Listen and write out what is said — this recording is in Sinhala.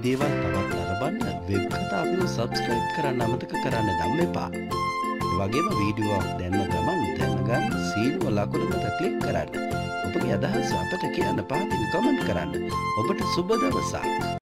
දේවල් තවත් නරඹන්න වෙබ් කතා අපිව සබ්ස්ක්‍රයිබ් කරන්න අමතක කරන්න නම් එපා. ඒ වගේම වීඩියෝ එකක් දැම්ම ගමන් දැනගන්න සීනුව ලකුණ මත ක්ලික් කරන්න. ඔබගේ අදහස් අපට කියන්න පාටින් කමෙන්ට් කරන්න. ඔබට සුබ දවසක්.